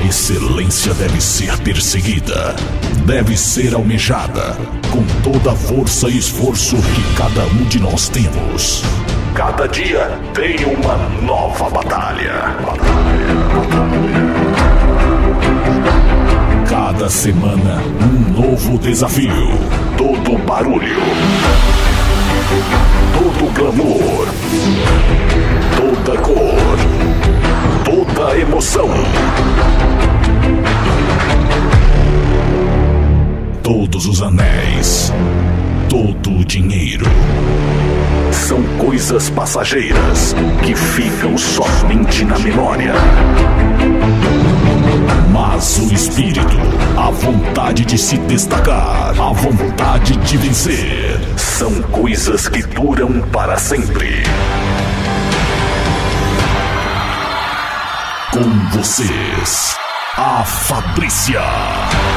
excelência deve ser perseguida, deve ser almejada, com toda a força e esforço que cada um de nós temos. Cada dia tem uma nova batalha. Cada semana, um novo desafio. Todo barulho, todo glamour, toda cor, toda emoção, todos os anéis, todo o dinheiro. São coisas passageiras que ficam somente na memória. Mas o espírito, a vontade de se destacar, a vontade de vencer, são coisas que duram para sempre. Com vocês, a Fabrícia.